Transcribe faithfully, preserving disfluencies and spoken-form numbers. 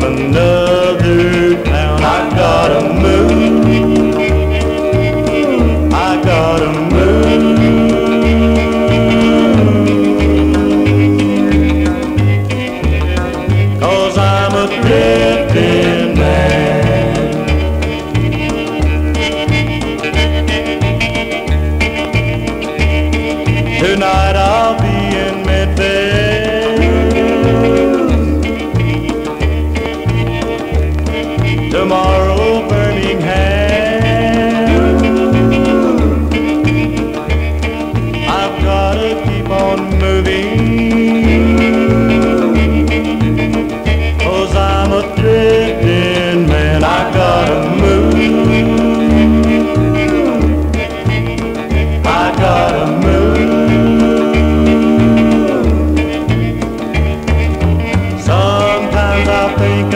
another town. I gotta move, I gotta move, 'cause I'm a drifting man. Tonight I'll be in Memphis, tomorrow Birmingham. I've gotta keep on moving, 'cause I'm a drifting man. I gotta move, I gotta move. Sometimes I think